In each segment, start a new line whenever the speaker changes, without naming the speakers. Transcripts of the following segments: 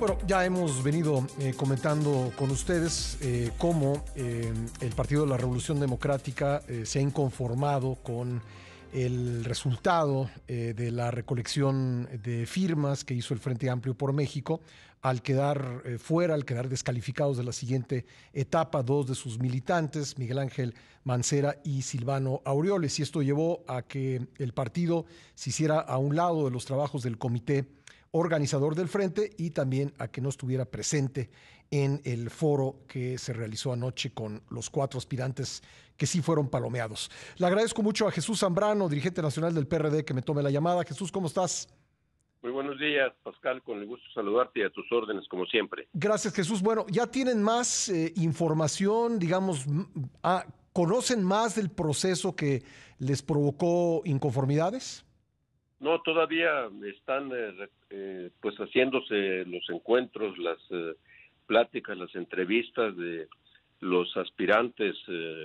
Bueno, ya hemos venido comentando con ustedes cómo el Partido de la Revolución Democrática se ha inconformado con el resultado de la recolección de firmas que hizo el Frente Amplio por México al quedar fuera, al quedar descalificados de la siguiente etapa, dos de sus militantes, Miguel Ángel Mancera y Silvano Aureoles. Y esto llevó a que el partido se hiciera a un lado de los trabajos del comité organizador del frente y también a que no estuviera presente en el foro que se realizó anoche con los 4 aspirantes que sí fueron palomeados. Le agradezco mucho a Jesús Zambrano, dirigente nacional del PRD, que me tome la llamada. Jesús, ¿cómo estás?
Muy buenos días, Pascal, con el gusto de saludarte y a tus órdenes, como siempre.
Gracias, Jesús. Bueno, ¿ya tienen más información, digamos, conocen más del proceso que les provocó inconformidades?
No, todavía están pues haciéndose los encuentros, las pláticas, las entrevistas de los aspirantes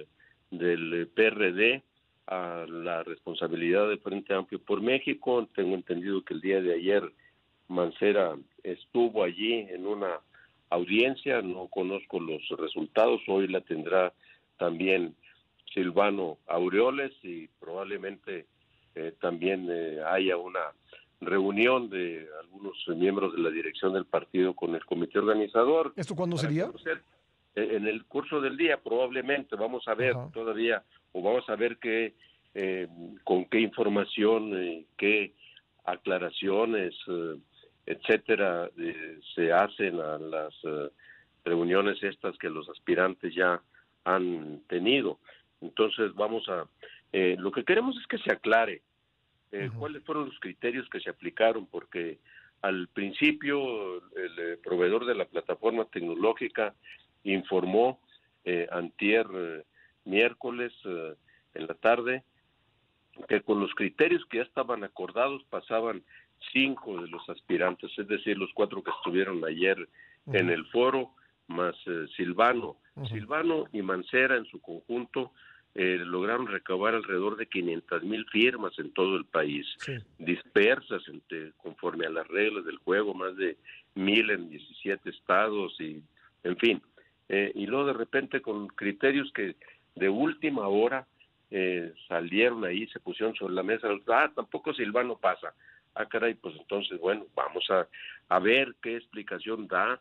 del PRD a la responsabilidad del Frente Amplio por México. Tengo entendido que el día de ayer Mancera estuvo allí en una audiencia, no conozco los resultados, hoy la tendrá también Silvano Aureoles y probablemente también haya una reunión de algunos miembros de la dirección del partido con el comité organizador.
¿Esto cuándo sería?
En el curso del día probablemente, vamos a ver todavía, o vamos a ver qué, con qué información, qué aclaraciones, etcétera, se hacen a las reuniones estas que los aspirantes ya han tenido. Entonces vamos a, lo que queremos es que se aclare cuáles fueron los criterios que se aplicaron, porque al principio el proveedor de la plataforma tecnológica informó antier miércoles en la tarde que con los criterios que ya estaban acordados pasaban 5 de los aspirantes, es decir, los 4 que estuvieron ayer en el foro, más Silvano. Silvano y Mancera en su conjunto lograron recabar alrededor de 500,000 firmas en todo el país, dispersas conforme a las reglas del juego, más de 1,000 en 17 estados, y en fin. Y luego de repente con criterios que de última hora salieron ahí, se pusieron sobre la mesa, tampoco Silvano pasa. Caray, pues entonces, bueno, vamos a ver qué explicación da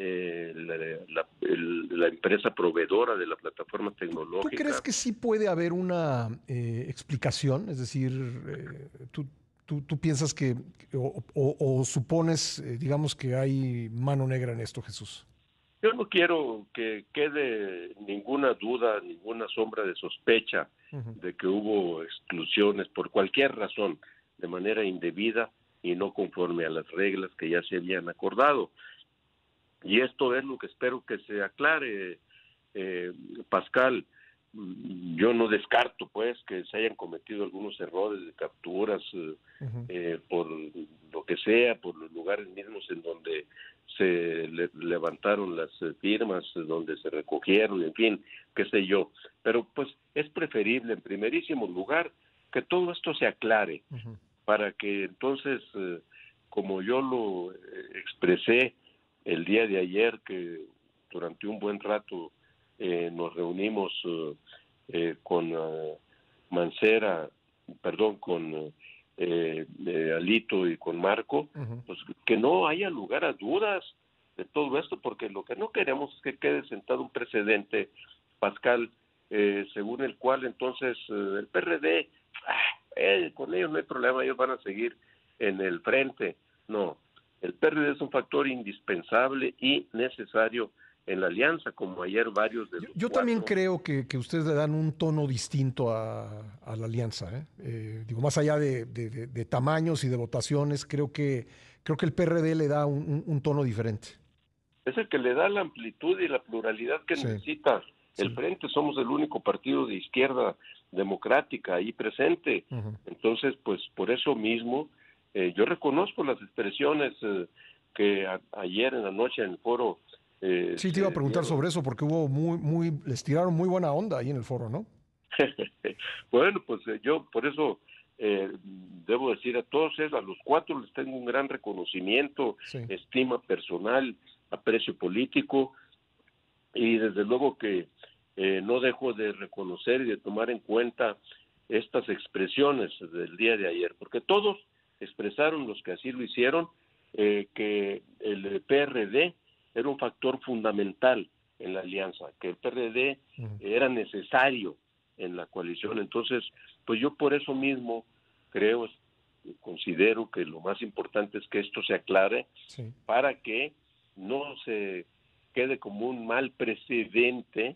la empresa proveedora de la plataforma tecnológica.
¿Tú crees que sí puede haber una explicación? Es decir, tú piensas que, o supones, digamos, que hay mano negra en esto, Jesús.
Yo no quiero que quede ninguna duda, ninguna sombra de sospecha de que hubo exclusiones por cualquier razón, de manera indebida y no conforme a las reglas que ya se habían acordado. Y esto es lo que espero que se aclare, Pascal. Yo no descarto, pues, que se hayan cometido algunos errores de capturas por lo que sea, por los lugares mismos en donde se levantaron las firmas, donde se recogieron, en fin, qué sé yo. Pero, pues, es preferible, en primerísimo lugar, que todo esto se aclare, para que entonces, como yo lo expresé el día de ayer, que durante un buen rato nos reunimos con Mancera, perdón, con Alito y con Marco, pues que no haya lugar a dudas de todo esto, porque lo que no queremos es que quede sentado un precedente, Pascal, según el cual entonces el PRD, con ellos no hay problema, ellos van a seguir en el frente. No, el PRD es un factor indispensable y necesario en la alianza, como ayer varios de los
Yo también creo que ustedes le dan un tono distinto a la alianza. Digo, más allá de tamaños y de votaciones, creo que el PRD le da un tono diferente.
Es el que le da la amplitud y la pluralidad que necesita el Frente. Somos el único partido de izquierda democrática ahí presente. Entonces, pues por eso mismo, yo reconozco las expresiones que ayer en la noche en el foro.
Sí, te iba a preguntar sobre eso, porque hubo les tiraron muy buena onda ahí en el foro, ¿no?
Bueno, pues yo por eso debo decir a todos, a los cuatro les tengo un gran reconocimiento,
Sí.
estima personal, aprecio político, y desde luego que no dejo de reconocer y de tomar en cuenta estas expresiones del día de ayer, porque todos expresaron, los que así lo hicieron, que el PRD era un factor fundamental en la alianza, que el PRD era necesario en la coalición. Entonces, pues yo por eso mismo considero que lo más importante es que esto se aclare, sí, para que no se quede como un mal precedente,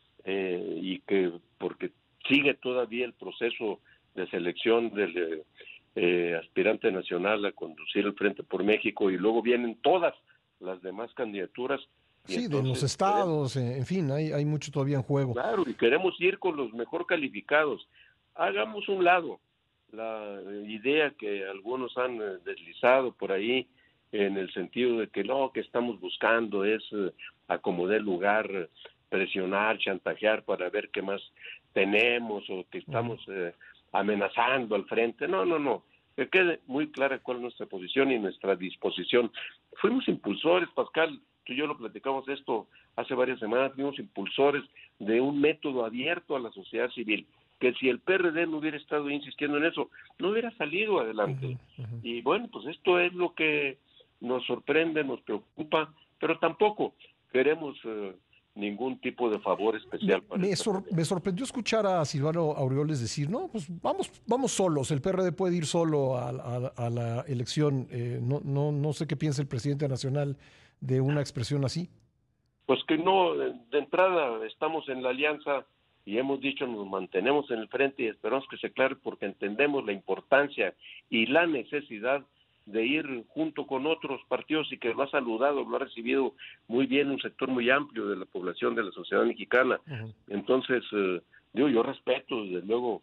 y que, porque sigue todavía el proceso de selección del aspirante nacional a conducir el Frente por México, y luego vienen todas las demás candidaturas.
Sí, de los estados, en fin, hay mucho todavía en juego.
Claro, y queremos ir con los mejor calificados. Hagamos un lado la idea que algunos han deslizado por ahí, en el sentido de que no, que estamos buscando es acomodar lugar, presionar, chantajear para ver qué más tenemos, o que estamos amenazando al frente. No. Que quede muy clara cuál es nuestra posición y nuestra disposición. Fuimos impulsores, Pascal, tú y yo lo platicamos esto hace varias semanas, fuimos impulsores de un método abierto a la sociedad civil, que si el PRD no hubiera estado insistiendo en eso, no hubiera salido adelante. Y bueno, pues esto es lo que nos sorprende, nos preocupa, pero tampoco queremos ningún tipo de favor especial para
me sorprendió escuchar a Silvano Aureoles decir, no, pues vamos solos, el PRD puede ir solo a la elección. No sé qué piensa el presidente nacional de una expresión así.
Pues que no, de entrada estamos en la alianza y hemos dicho nos mantenemos en el frente y esperamos que se aclare, porque entendemos la importancia y la necesidad de ir junto con otros partidos, y que lo ha saludado, lo ha recibido muy bien un sector muy amplio de la población, de la sociedad mexicana. Entonces, yo respeto desde luego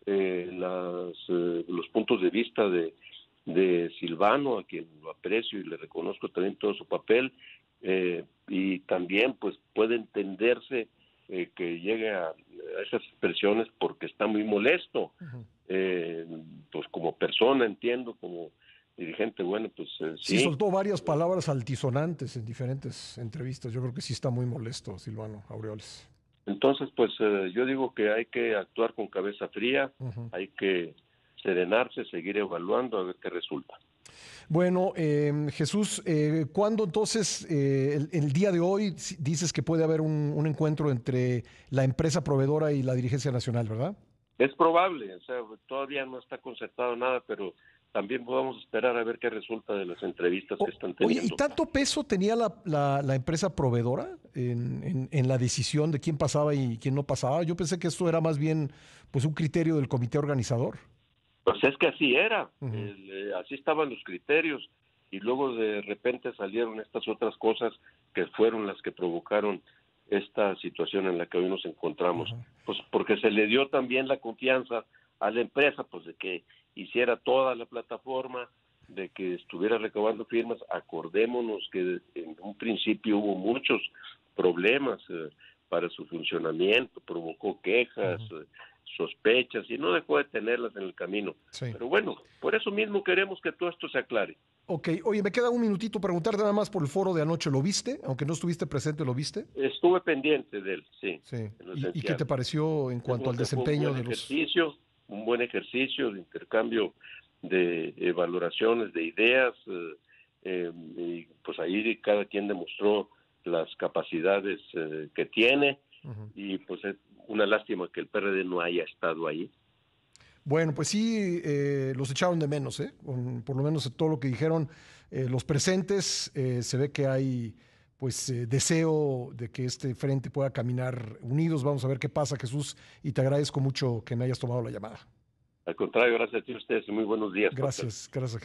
los puntos de vista de Silvano, a quien lo aprecio y le reconozco también todo su papel, y también pues puede entenderse que llegue a esas expresiones porque está muy molesto. Pues como persona, entiendo, como dirigente, bueno, pues
sí. Soltó varias palabras altisonantes en diferentes entrevistas. Yo creo que sí está muy molesto Silvano Aureoles.
Entonces, pues yo digo que hay que actuar con cabeza fría, hay que serenarse, seguir evaluando a ver qué resulta.
Bueno, Jesús, ¿cuándo entonces, el día de hoy, dices que puede haber un encuentro entre la empresa proveedora y la dirigencia nacional, verdad?
Es probable, o sea, todavía no está concertado nada, pero también podemos esperar a ver qué resulta de las entrevistas que están teniendo.
Oye, ¿y tanto peso tenía la empresa proveedora en la decisión de quién pasaba y quién no pasaba? Yo pensé que esto era más bien pues un criterio del comité organizador.
Pues es que así era, así estaban los criterios, y luego de repente salieron estas otras cosas que fueron las que provocaron esta situación en la que hoy nos encontramos. Pues porque se le dio también la confianza a la empresa, pues de que hiciera toda la plataforma, de que estuviera recabando firmas. Acordémonos que en un principio hubo muchos problemas para su funcionamiento, provocó quejas, sospechas, y no dejó de tenerlas en el camino. Sí. Pero bueno, por eso mismo queremos que todo esto se aclare.
Ok, oye, me queda un minutito preguntarte nada más por el foro de anoche. ¿Lo viste? Aunque no estuviste presente, ¿lo viste?
Estuve pendiente de él, sí.
¿Y qué te pareció en cuanto al desempeño de los...?
Un buen ejercicio de intercambio de valoraciones, de ideas, y pues ahí cada quien demostró las capacidades que tiene, y pues es una lástima que el PRD no haya estado ahí.
Bueno, pues sí, los echaron de menos, por lo menos todo lo que dijeron los presentes. Se ve que hay pues deseo de que este frente pueda caminar unidos. Vamos a ver qué pasa, Jesús, y te agradezco mucho que me hayas tomado la llamada.
Al contrario, gracias a ti, ustedes, y muy buenos días.
Gracias.